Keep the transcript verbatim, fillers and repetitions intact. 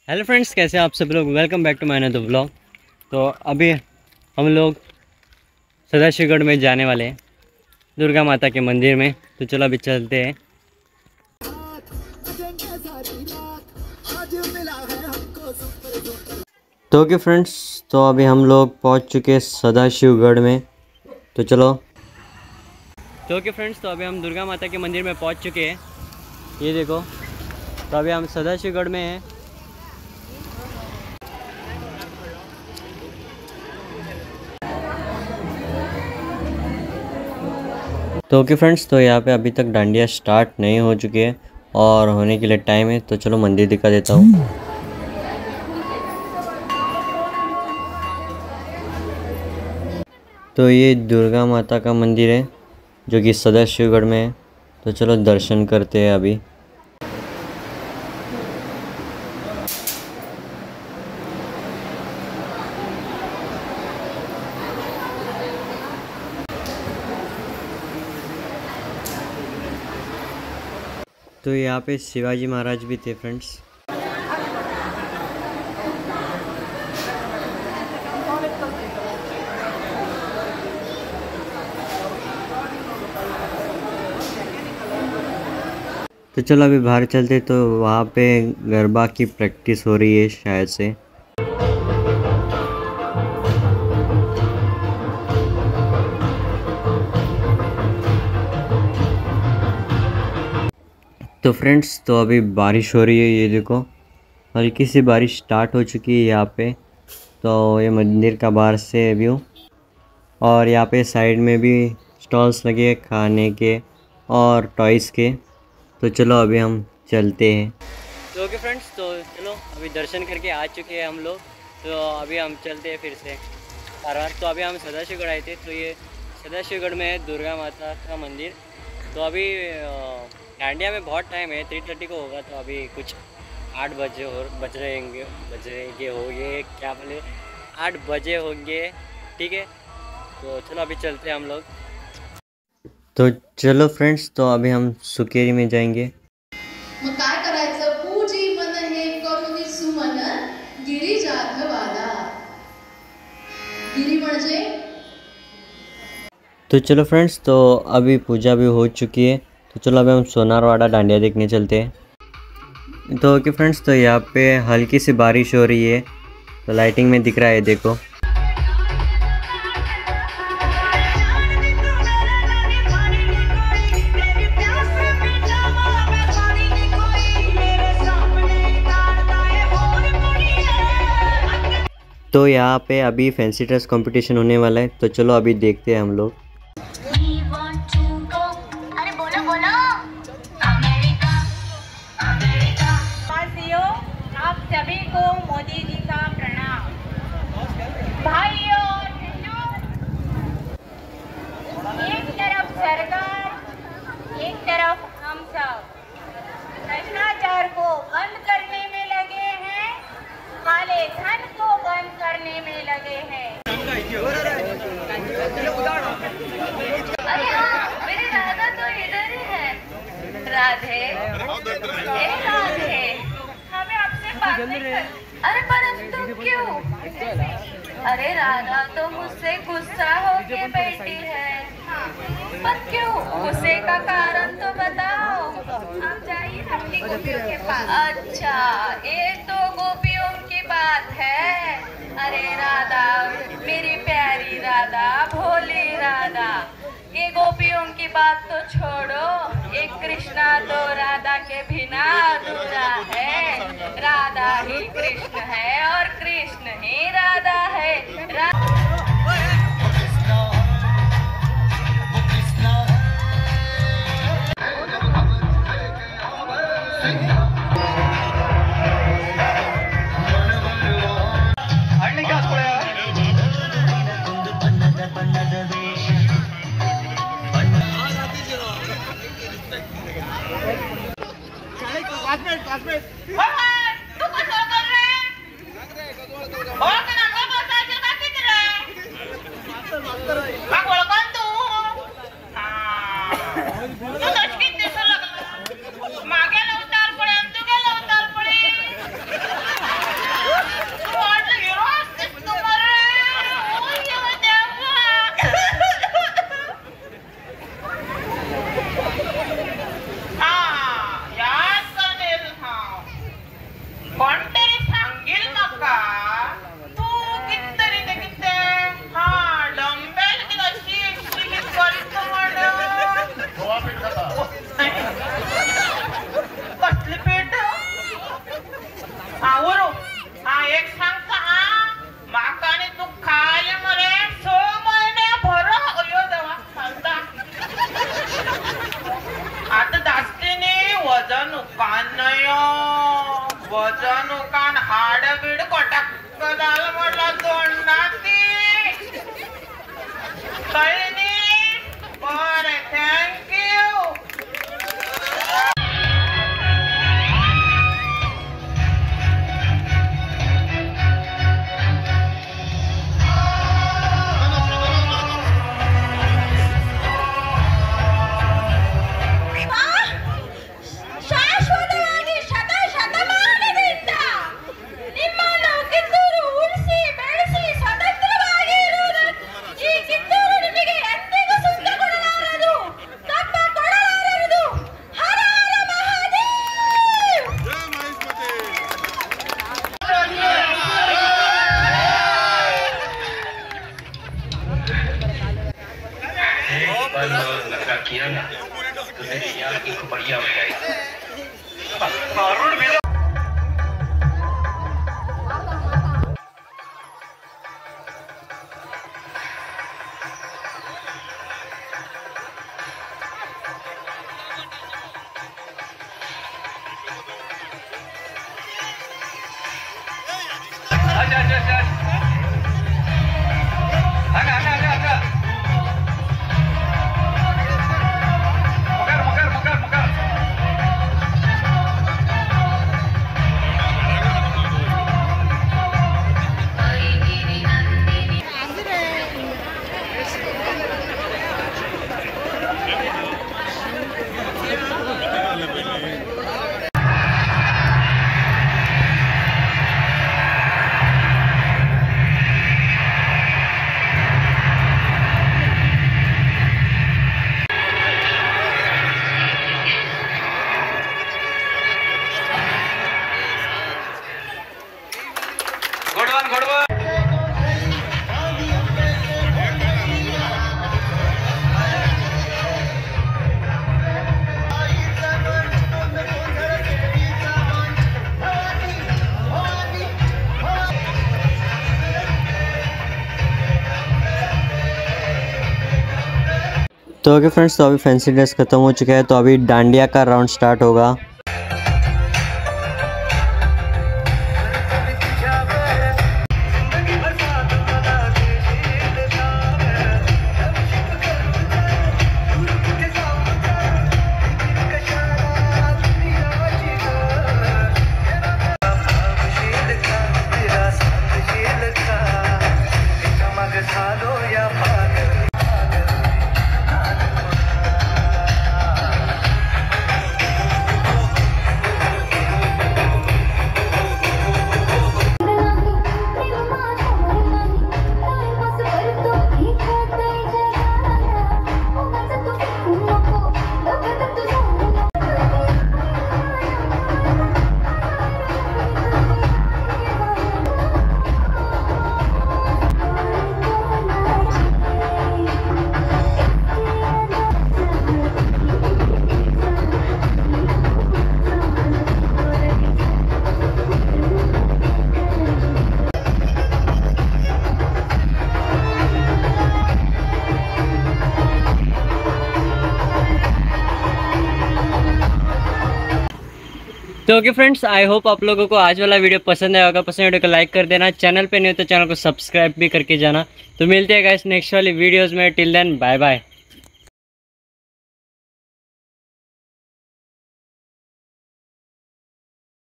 Hello friends, कैसे आप सब लोग। Welcome back to my another vlog. तो अभी हम लोग सदाशिवगढ़ में जाने वाले हैं, दुर्गा माता के मंदिर में। तो चलो अभी चलते हैं। तो ओके फ्रेंड्स, तो अभी हम लोग पहुंच चुके हैं सदाशिवगढ़ में। तो चलो। तो ओके फ्रेंड्स, तो अभी हम दुर्गा माता के मंदिर में पहुंच चुके हैं। ये देखो, तो अभी हम सदाशिवगढ़ में हैं। तो ओके फ्रेंड्स, तो यहाँ पे अभी तक डांडिया स्टार्ट नहीं हो चुकी है और होने के लिए टाइम है। तो चलो मंदिर दिखा देता हूँ। तो ये दुर्गा माता का मंदिर है जो कि सदाशिवगढ़ में है। तो चलो दर्शन करते हैं अभी। तो यहाँ पे शिवाजी महाराज भी थे फ्रेंड्स। तो चलो अभी बाहर चलते। तो वहाँ पे गरबा की प्रैक्टिस हो रही है शायद से। तो फ्रेंड्स, तो अभी बारिश हो रही है। ये देखो, हल्की सी बारिश स्टार्ट हो चुकी है यहाँ पे। तो ये मंदिर का बाहर से व्यू, और यहाँ पे साइड में भी स्टॉल्स लगे हैं खाने के और टॉयज़ के। तो चलो अभी हम चलते हैं। तो ओके फ्रेंड्स, तो चलो अभी दर्शन करके आ चुके हैं हम लोग। तो अभी हम चलते हैं फिर से और तो अभी हम सदाशिवगढ़ आए थे। तो ये सदाशिवगढ़ में है दुर्गा माता का मंदिर। तो अभी डांडिया में बहुत टाइम है, थ्री थर्टी को होगा। तो अभी कुछ आठ बजे और बज रहेंगे बज रहेंगे होंगे क्या बोले आठ बजे होंगे, ठीक है। तो चलो अभी चलते हैं हम लोग। तो चलो फ्रेंड्स, तो अभी हम सुकेरी में जाएंगे। मग काय करायचं? पूजी मन हे करुणी सुमन गिरी जाधवाला। गिरी म्हणजे तो चलो फ्रेंड्स, तो अभी पूजा भी हो चुकी है। तो चलो अभी हम सोनारवाड़ा डांडिया देखने चलते हैं। तो ओके फ्रेंड्स, तो यहाँ पे हल्की सी बारिश हो रही है। तो लाइटिंग में दिख रहा है, देखो। तो यहाँ पे अभी फैंसी ड्रेस कंपटीशन होने वाला है। तो चलो अभी देखते हैं हम लोग। अरे बोलो बोलो। अमेरिका अमेरिका वासियों, आप सभी को मोदी जी का प्रणाम। भाइयों और बहनों, एक तरफ सरकार, एक तरफ हम सब भ्रष्टाचार को बंद करने में लगे हैं, काले धन को बंद करने में लगे हैं। अरे हाँ, मेरी राधा तो इधर ही है। राधे, ए राधे, हमें आपसे बात नहीं कर। अरे परंतु क्यों? अरे राधा तो मुझसे गुस्सा होके बैठी है। पर क्यों? गुस्से का कारण तो बताओ। आप जाइए अपनी गोपियों के पास। अच्छा, ये तो गोपियों की बात है। अरे राधा, मेरी प्यारी राधा, भोली राधा, ये गोपियों की बात तो छोड़ो। एक कृष्णा तो राधा के बिना अधूरा है। राधा ही कृष्ण है और कृष्ण ही राधा है। रा... मागे लवतार पडे, तू गे लवतार पडे। और नखरा किया ना तो तेरे यार की बढ़िया हो जाएगी। अच्छा अच्छा अच्छा आगा आगा आगा आगा मुकर मुकर मुकर मुकर गुड वन गुड वन। तो ओके फ्रेंड्स, तो अभी फैंसी ड्रेस ख़त्म हो चुका है, तो अभी डांडिया का राउंड स्टार्ट होगा। तो ओके फ्रेंड्स, आई होप आप लोगों को आज वाला वीडियो पसंद आया होगा। पसंद वीडियो को लाइक कर देना, चैनल पे नहीं हो तो चैनल को सब्सक्राइब भी करके जाना। तो मिलते हैं गाइस नेक्स्ट वाली वीडियोस में। Till then bye bye.